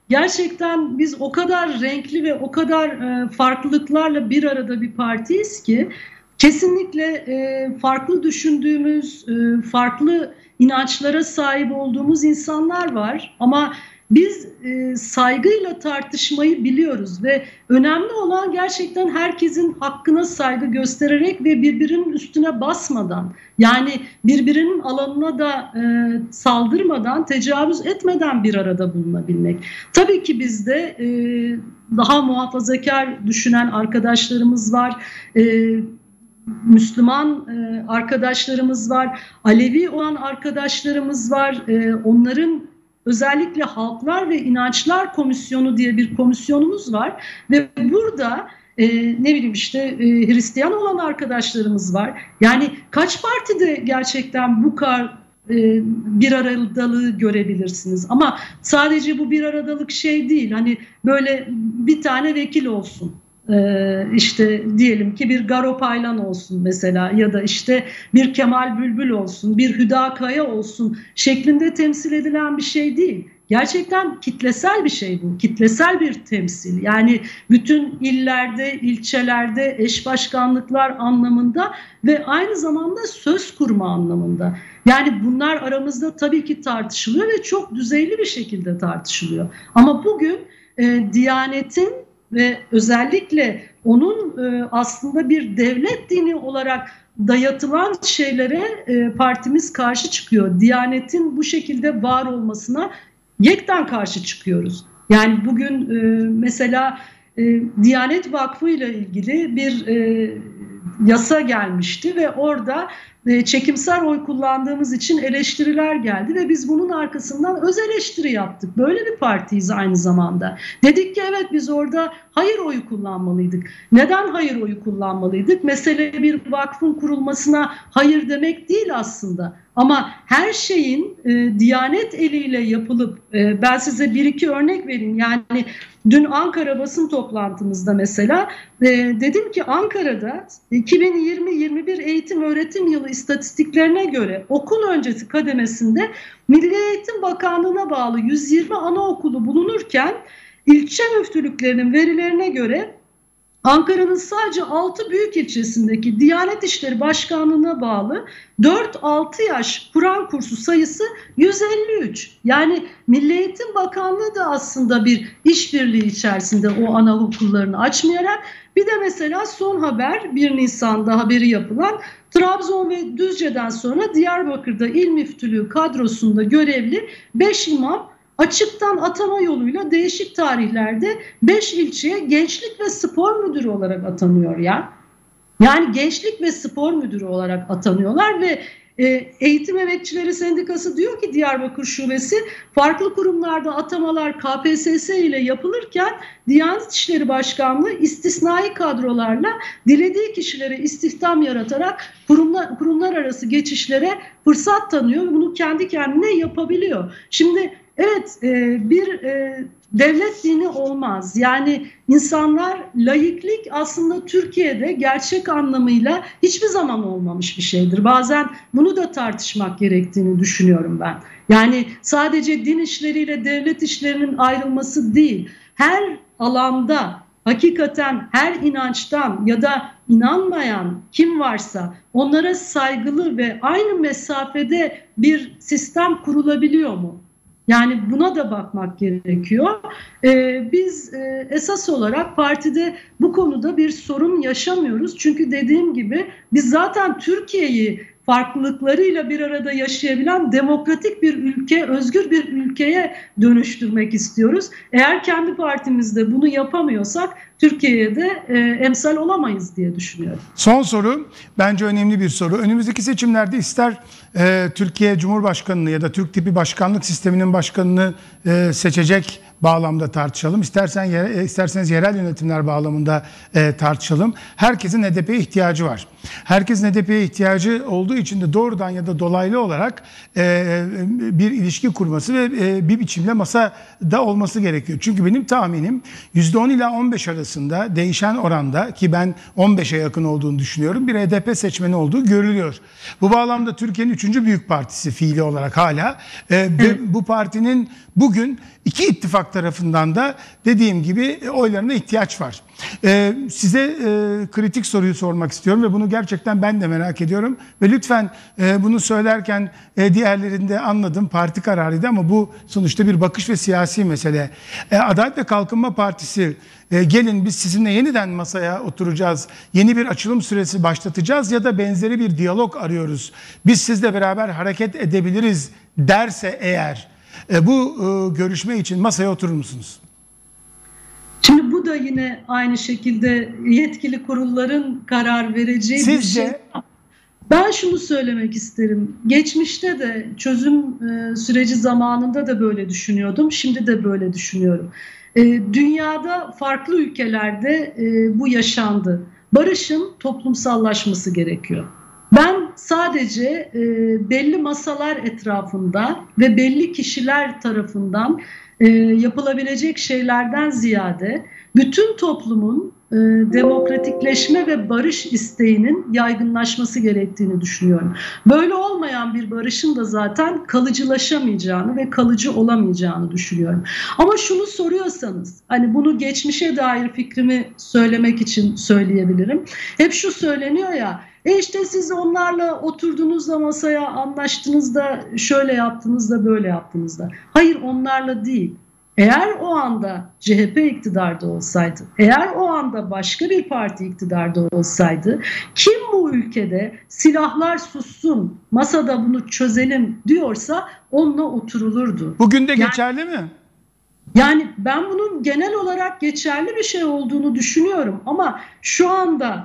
gerçekten biz o kadar renkli ve o kadar farklılıklarla bir arada bir partiyiz ki kesinlikle farklı düşündüğümüz, farklı inançlara sahip olduğumuz insanlar var ama biz saygıyla tartışmayı biliyoruz ve önemli olan gerçekten herkesin hakkına saygı göstererek ve birbirinin üstüne basmadan, yani birbirinin alanına da saldırmadan, tecavüz etmeden bir arada bulunabilmek. Tabii ki bizde daha muhafazakar düşünen arkadaşlarımız var, Müslüman arkadaşlarımız var, Alevi olan arkadaşlarımız var. Onların özellikle Halklar ve İnançlar Komisyonu diye bir komisyonumuz var ve burada ne bileyim işte Hristiyan olan arkadaşlarımız var. Yani kaç partide gerçekten bu kadar bir aradalığı görebilirsiniz? Ama sadece bu bir aradalık şey değil. Hani böyle bir tane vekil olsun. İşte diyelim ki bir Garo Paylan olsun mesela ya da işte bir Kemal Bülbül olsun, bir Hüda Kaya olsun şeklinde temsil edilen bir şey değil. Gerçekten kitlesel bir şey bu, kitlesel bir temsil. Yani bütün illerde, ilçelerde, eş başkanlıklar anlamında ve aynı zamanda söz kurma anlamında. Yani bunlar aramızda tabii ki tartışılıyor ve çok düzeyli bir şekilde tartışılıyor. Ama bugün Diyanet'in ve özellikle onun aslında bir devlet dini olarak dayatılan şeylere partimiz karşı çıkıyor. Diyanet'in bu şekilde var olmasına yekten karşı çıkıyoruz. Yani bugün mesela Diyanet Vakfı ile ilgili bir yasa gelmişti ve orada çekimser oy kullandığımız için eleştiriler geldi ve biz bunun arkasından öz eleştiri yaptık. Böyle bir partiyiz aynı zamanda. Dedik ki evet biz orada hayır oyu kullanmalıydık. Neden hayır oyu kullanmalıydık? Mesele bir vakfın kurulmasına hayır demek değil aslında. Ama her şeyin Diyanet eliyle yapılıp ben size bir iki örnek vereyim. Yani dün Ankara basın toplantımızda mesela dedim ki Ankara'da 2020-21 eğitim öğretim yılı istatistiklerine göre okul öncesi kademesinde Milli Eğitim Bakanlığı'na bağlı 120 anaokulu bulunurken ilçe müftülüklerinin verilerine göre Ankara'nın sadece 6 büyük ilçesindeki Diyanet İşleri Başkanlığı'na bağlı 4-6 yaş Kur'an kursu sayısı 153. Yani Milli Eğitim Bakanlığı da aslında bir işbirliği içerisinde o anaokullarını açmayarak bir de mesela son haber 1 Nisan'da haberi yapılan Trabzon ve Düzce'den sonra Diyarbakır'da İl Müftülüğü kadrosunda görevli 5 imam açıktan atama yoluyla değişik tarihlerde 5 ilçeye gençlik ve spor müdürü olarak atanıyor ya. Yani gençlik ve spor müdürü olarak atanıyorlar ve Eğitim Emekçileri Sendikası diyor ki Diyarbakır Şubesi farklı kurumlarda atamalar KPSS ile yapılırken Diyanet İşleri Başkanlığı istisnai kadrolarla dilediği kişilere istihdam yaratarak kurumlar arası geçişlere fırsat tanıyor ve bunu kendi kendine yapabiliyor. Şimdi evet bir devlet dini olmaz. Yani insanlar laiklik aslında Türkiye'de gerçek anlamıyla hiçbir zaman olmamış bir şeydir. Bazen bunu da tartışmak gerektiğini düşünüyorum ben. Yani sadece din işleriyle devlet işlerinin ayrılması değil. Her alanda hakikaten her inançtan ya da inanmayan kim varsa onlara saygılı ve aynı mesafede bir sistem kurulabiliyor mu? Yani buna da bakmak gerekiyor. Biz esas olarak partide bu konuda bir sorun yaşamıyoruz. Çünkü dediğim gibi biz zaten Türkiye'yi farklılıklarıyla bir arada yaşayabilen demokratik bir ülke, özgür bir ülkeye dönüştürmek istiyoruz. Eğer kendi partimizde bunu yapamıyorsak Türkiye'ye de emsal olamayız diye düşünüyorum. Son soru, bence önemli bir soru. Önümüzdeki seçimlerde ister Türkiye Cumhurbaşkanı'nı ya da Türk tipi başkanlık sisteminin başkanını seçecek bağlamda tartışalım. İsterseniz yerel yönetimler bağlamında tartışalım. Herkesin HDP'ye ihtiyacı var. Herkesin HDP'ye ihtiyacı olduğu için de doğrudan ya da dolaylı olarak bir ilişki kurması ve bir biçimde masada olması gerekiyor. Çünkü benim tahminim %10 ila 15 arasında değişen oranda, ki ben 15'e yakın olduğunu düşünüyorum, bir HDP seçmeni olduğu görülüyor. Bu bağlamda Türkiye'nin 3. büyük partisi fiili olarak hala ve bu partinin bugün 2 ittifak İttifak tarafından da dediğim gibi oylarına ihtiyaç var. Size kritik soruyu sormak istiyorum ve bunu gerçekten ben de merak ediyorum. Ve lütfen bunu söylerken diğerlerinde anladım, parti kararıydı ama bu sonuçta bir bakış ve siyasi mesele. Adalet ve Kalkınma Partisi gelin biz sizinle yeniden masaya oturacağız, yeni bir açılım süresi başlatacağız ya da benzeri bir diyalog arıyoruz, biz sizle beraber hareket edebiliriz derse eğer bu görüşme için masaya oturur musunuz? Şimdi bu da yine aynı şekilde yetkili kurulların karar vereceği bir şey. Ben şunu söylemek isterim. Geçmişte de çözüm süreci zamanında da böyle düşünüyordum. Şimdi de böyle düşünüyorum. Dünyada farklı ülkelerde bu yaşandı. Barışın toplumsallaşması gerekiyor. Ben sadece belli masalar etrafında ve belli kişiler tarafından yapılabilecek şeylerden ziyade bütün toplumun demokratikleşme ve barış isteğinin yaygınlaşması gerektiğini düşünüyorum. Böyle olmayan bir barışın da zaten kalıcılaşamayacağını ve kalıcı olamayacağını düşünüyorum. Ama şunu soruyorsanız, hani bunu geçmişe dair fikrimi söylemek için söyleyebilirim. Hep şu söyleniyor ya, işte siz onlarla oturduğunuzda masaya anlaştınız da şöyle yaptınız da böyle yaptınız da. Hayır, onlarla değil. Eğer o anda CHP iktidarda olsaydı, eğer o anda başka bir parti iktidarda olsaydı, kim bu ülkede silahlar sussun, masada bunu çözelim diyorsa onunla oturulurdu. Bugün de geçerli mi? Yani ben bunun genel olarak geçerli bir şey olduğunu düşünüyorum ama şu anda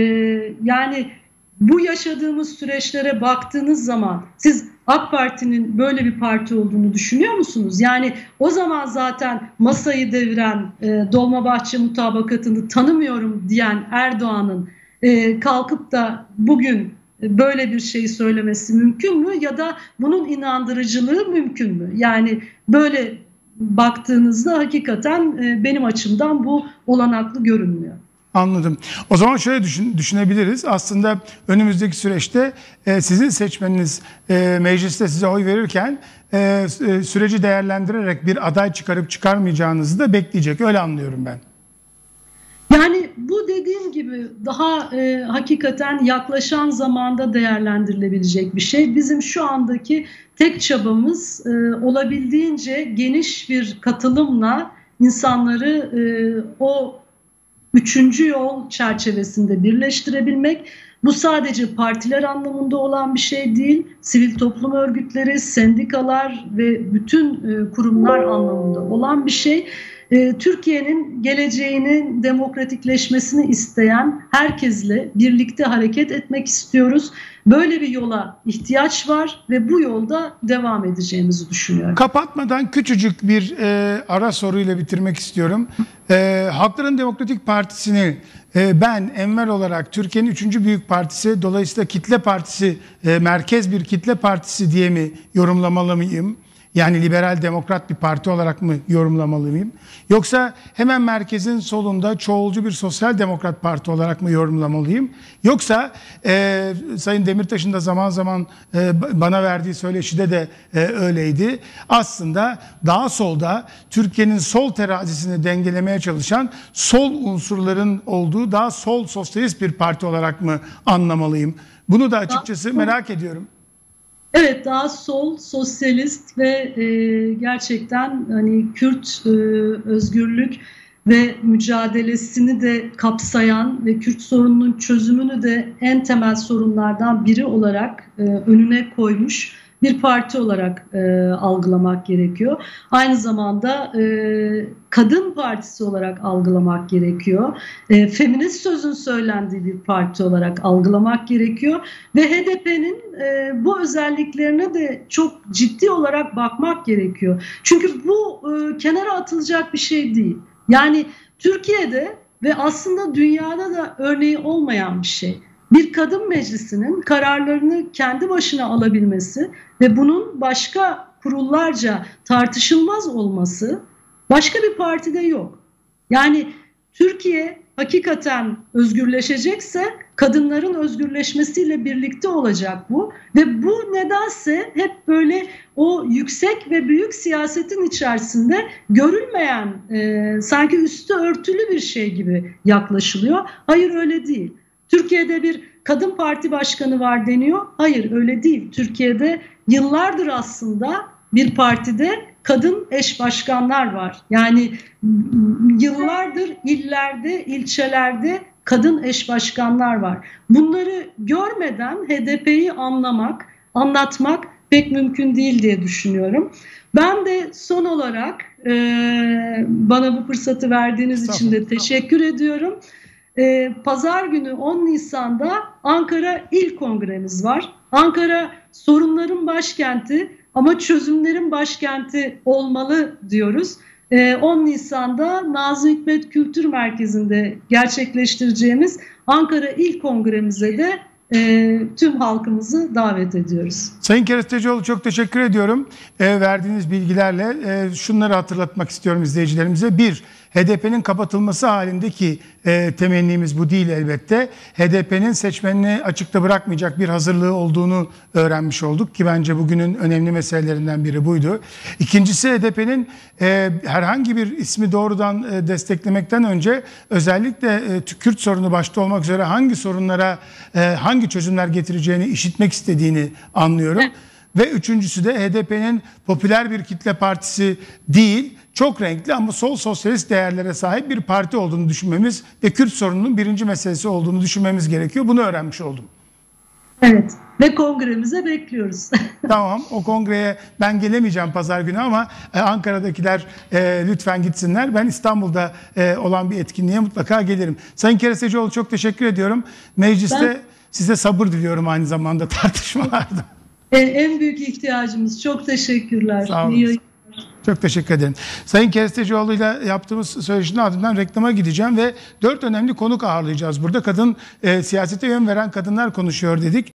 yani bu yaşadığımız süreçlere baktığınız zaman siz AK Parti'nin böyle bir parti olduğunu düşünüyor musunuz? Yani o zaman zaten masayı deviren, Dolmabahçe mutabakatını tanımıyorum diyen Erdoğan'ın kalkıp da bugün böyle bir şey söylemesi mümkün mü? Ya da bunun inandırıcılığı mümkün mü? Yani böyle baktığınızda hakikaten benim açımdan bu olanaklı görünmüyor. Anladım. O zaman şöyle düşünebiliriz. Aslında önümüzdeki süreçte sizin seçmeniniz mecliste size oy verirken süreci değerlendirerek bir aday çıkarıp çıkarmayacağınızı da bekleyecek. Öyle anlıyorum ben. Yani bu dediğim gibi daha hakikaten yaklaşan zamanda değerlendirilebilecek bir şey. Bizim şu andaki tek çabamız olabildiğince geniş bir katılımla insanları o üçüncü yol çerçevesinde birleştirebilmek. Bu sadece partiler anlamında olan bir şey değil, sivil toplum örgütleri, sendikalar ve bütün kurumlar anlamında olan bir şey. Türkiye'nin geleceğinin demokratikleşmesini isteyen herkesle birlikte hareket etmek istiyoruz. Böyle bir yola ihtiyaç var ve bu yolda devam edeceğimizi düşünüyorum. Kapatmadan küçücük bir ara soruyla bitirmek istiyorum. Halkların Demokratik Partisi'ni ben Enver olarak Türkiye'nin 3. büyük partisi, dolayısıyla kitle partisi, merkez bir kitle partisi diye mi yorumlamalı mıyım? Yani liberal demokrat bir parti olarak mı yorumlamalı mıyım? Yoksa hemen merkezin solunda çoğulcu bir sosyal demokrat parti olarak mı yorumlamalıyım? Yoksa Sayın Demirtaş'ın da zaman zaman bana verdiği söyleşide de öyleydi. Aslında daha solda Türkiye'nin sol terazisini dengelemeye çalışan sol unsurların olduğu daha sol sosyalist bir parti olarak mı anlamalıyım? Bunu da açıkçası merak ediyorum. Evet, daha sol, sosyalist ve gerçekten hani Kürt özgürlük ve mücadelesini de kapsayan ve Kürt sorununun çözümünü de en temel sorunlardan biri olarak önüne koymuş bir parti olarak algılamak gerekiyor. Aynı zamanda kadın partisi olarak algılamak gerekiyor. Feminist sözün söylendiği bir parti olarak algılamak gerekiyor. Ve HDP'nin bu özelliklerine de çok ciddi olarak bakmak gerekiyor. Çünkü bu kenara atılacak bir şey değil. Yani Türkiye'de ve aslında dünyada da örneği olmayan bir şey. Bir kadın meclisinin kararlarını kendi başına alabilmesi ve bunun başka kurullarca tartışılmaz olması başka bir partide yok. Yani Türkiye hakikaten özgürleşecekse kadınların özgürleşmesiyle birlikte olacak bu. Ve bu nedense hep böyle o yüksek ve büyük siyasetin içerisinde görülmeyen, sanki üstü örtülü bir şey gibi yaklaşılıyor. Hayır, öyle değil. Türkiye'de bir kadın parti başkanı var deniyor. Hayır, öyle değil. Türkiye'de yıllardır aslında bir partide kadın eş başkanlar var. Yani yıllardır illerde, ilçelerde kadın eş başkanlar var. Bunları görmeden HDP'yi anlatmak pek mümkün değil diye düşünüyorum. Ben de son olarak bana bu fırsatı verdiğiniz için de teşekkür ediyorum. Pazar günü 10 Nisan'da Ankara İl Kongremiz var. Ankara sorunların başkenti ama çözümlerin başkenti olmalı diyoruz. 10 Nisan'da Nazım Hikmet Kültür Merkezi'nde gerçekleştireceğimiz Ankara İl Kongremize de tüm halkımızı davet ediyoruz. Sayın Kerestecioğlu, çok teşekkür ediyorum. Verdiğiniz bilgilerle şunları hatırlatmak istiyorum izleyicilerimize. Bir, HDP'nin kapatılması halindeki temennimiz bu değil elbette. HDP'nin seçmenini açıkta bırakmayacak bir hazırlığı olduğunu öğrenmiş olduk ki bence bugünün önemli meselelerinden biri buydu. İkincisi, HDP'nin herhangi bir ismi doğrudan desteklemekten önce özellikle Kürt sorunu başta olmak üzere hangi sorunlara hangi çözümler getireceğini işitmek istediğini anlıyorum. Ve üçüncüsü de HDP'nin popüler bir kitle partisi değil, çok renkli ama sol sosyalist değerlere sahip bir parti olduğunu düşünmemiz ve Kürt sorununun birinci meselesi olduğunu düşünmemiz gerekiyor. Bunu öğrenmiş oldum. Evet, ve kongremize bekliyoruz. Tamam, o kongreye ben gelemeyeceğim pazar günü ama Ankara'dakiler lütfen gitsinler. Ben İstanbul'da olan bir etkinliğe mutlaka gelirim. Sayın Kerestecioğlu, çok teşekkür ediyorum. Mecliste size sabır diliyorum aynı zamanda tartışmalarda. En büyük ihtiyacımız. Çok teşekkürler. Sağ olun. Çok teşekkür ederim. Sayın Kerestecioğlu ile yaptığımız söyleşinin ardından reklama gideceğim ve 4 önemli konuk ağırlayacağız. Burada siyasete yön veren kadınlar konuşuyor dedik.